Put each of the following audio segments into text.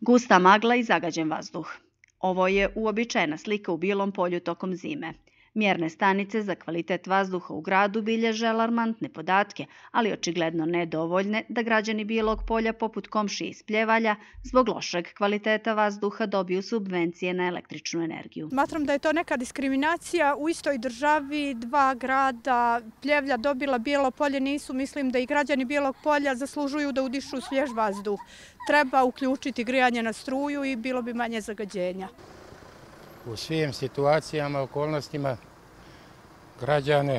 Gusta magla i zagađen vazduh. Ovo je uobičajena slika u Bijelom Polju tokom zime. Mjerne stanice za kvalitet vazduha u gradu bilježe alarmantne podatke, ali očigledno nedovoljne da građani Bijelog Polja poput komšije iz Pljevalja zbog lošeg kvaliteta vazduha dobiju subvencije na električnu energiju. Smatram da je to neka diskriminacija u istoj državi, dva grada, Pljevlja dobila Bijelo Polje nisu, mislim da i građani Bijelog Polja zaslužuju da udišu svjež vazduh. Treba uključiti grijanje na struju i bilo bi manje zagađenja. U svim situacijama, okolnostima građane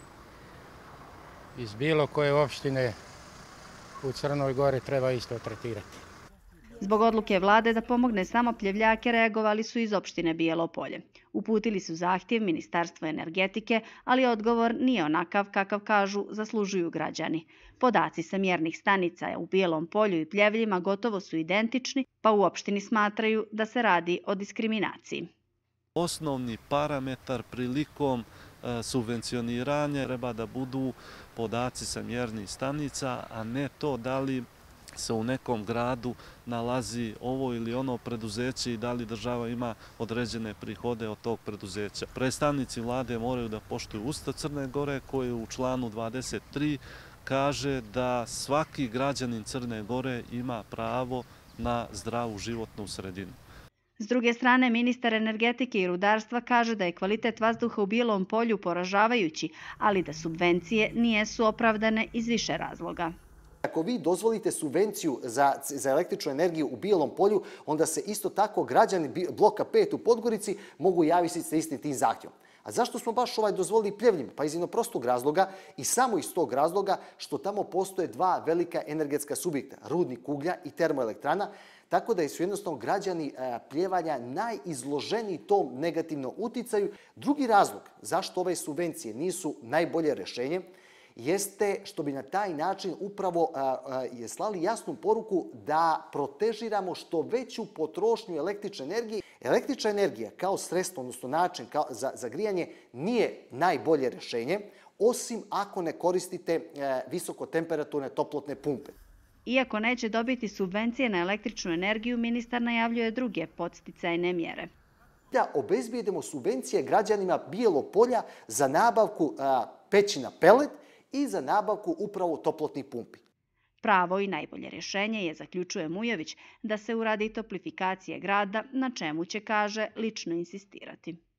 iz bilo koje opštine u Crnoj Gori treba isto tretirati. Zbog odluke vlade da pomogne samo Pljevljake reagovali su iz opštine Bijelo Polje. Uputili su zahtjev Ministarstvu energetike, ali odgovor nije onakav kakav kažu zaslužuju građani. Podaci sa mjernih stanica u Bijelom Polju i Pljevljima gotovo su identični, pa u opštini smatraju da se radi o diskriminaciji. Osnovni parametar prilikom subvencioniranja treba da budu podaci sa mjernih stanica, a ne to da li se u nekom gradu nalazi ovo ili ono preduzeće i da li država ima određene prihode od tog preduzeća. Predstavnici vlade moraju da poštuju Ustav Crne Gore koji u članu 23 kaže da svaki građanin Crne Gore ima pravo na zdravu životnu sredinu. S druge strane, ministar energetike i rudarstva kaže da je kvalitet vazduha u Bijelom Polju poražavajući, ali da subvencije nijesu opravdane iz više razloga. Ako vi dozvolite subvenciju za električnu energiju u Bijelom Polju, onda se isto tako građani bloka 5 u Podgorici mogu javiti sa istim tim zahtjevom. A zašto smo baš dozvolili Pljevljima? Pa iz jednog prostog razloga i samo iz tog razloga što tamo postoje dva velika energetska subjekta, rudnik uglja i termoelektrana, tako da su jednostavno građani Pljevanja najizloženiji tom negativnom uticaju. Drugi razlog zašto ove subvencije nisu najbolje rješenje jeste što bi na taj način upravo slali jasnu poruku da protežiramo što veću potrošnju električne energije. Električna energija kao sredstvo, odnosno način za grijanje, nije najbolje rješenje, osim ako ne koristite visokotemperaturne toplotne pumpe. Iako neće dobiti subvencije na električnu energiju, ministar najavljuje druge podsticajne mjere. Da obezbijedimo subvencije građanima Bijelog Polja za nabavku peći na pelet i za nabavku upravo toplotnih pumpi. Pravo i najbolje rješenje je, zaključuje Mujović, da se uradi toplifikacija grada, na čemu će, kaže, lično insistirati.